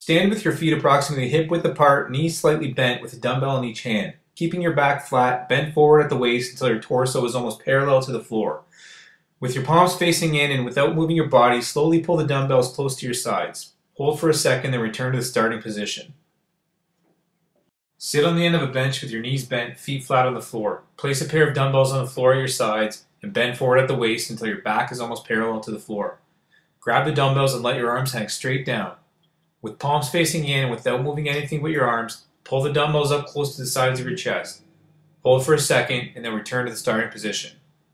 Stand with your feet approximately hip width apart, knees slightly bent with a dumbbell in each hand. Keeping your back flat, bend forward at the waist until your torso is almost parallel to the floor. With your palms facing in and without moving your body, slowly pull the dumbbells close to your sides. Hold for a second, then return to the starting position. Sit on the end of a bench with your knees bent, feet flat on the floor. Place a pair of dumbbells on the floor at your sides and bend forward at the waist until your back is almost parallel to the floor. Grab the dumbbells and let your arms hang straight down. With palms facing in and without moving anything but your arms, pull the dumbbells up close to the sides of your chest. Hold for a second and then return to the starting position.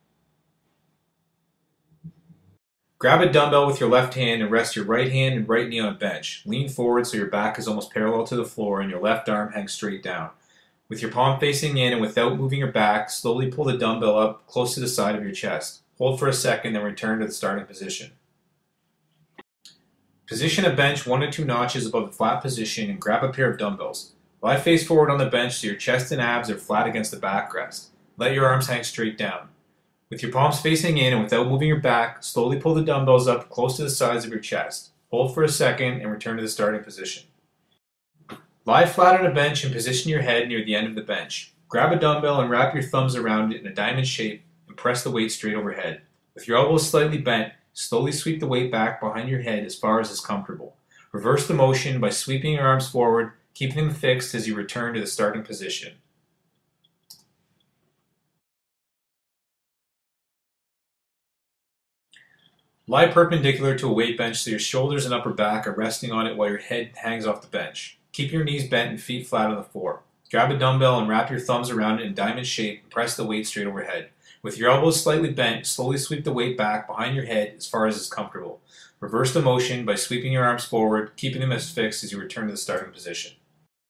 Grab a dumbbell with your left hand and rest your right hand and right knee on a bench. Lean forward so your back is almost parallel to the floor and your left arm hangs straight down. With your palm facing in and without moving your back, slowly pull the dumbbell up close to the side of your chest. Hold for a second, then return to the starting position. Position a bench 1 to 2 notches above the flat position and grab a pair of dumbbells. Lie face forward on the bench so your chest and abs are flat against the backrest. Let your arms hang straight down. With your palms facing in and without moving your back, slowly pull the dumbbells up close to the sides of your chest. Hold for a second and return to the starting position. Lie flat on a bench and position your head near the end of the bench. Grab a dumbbell and wrap your thumbs around it in a diamond shape and press the weight straight overhead. With your elbows slightly bent, slowly sweep the weight back behind your head as far as is comfortable. Reverse the motion by sweeping your arms forward, keeping them fixed as you return to the starting position. Lie perpendicular to a weight bench so your shoulders and upper back are resting on it while your head hangs off the bench. Keep your knees bent and feet flat on the floor. Grab a dumbbell and wrap your thumbs around it in diamond shape and press the weight straight overhead. With your elbows slightly bent, slowly sweep the weight back behind your head as far as is comfortable. Reverse the motion by sweeping your arms forward, keeping them as fixed as you return to the starting position.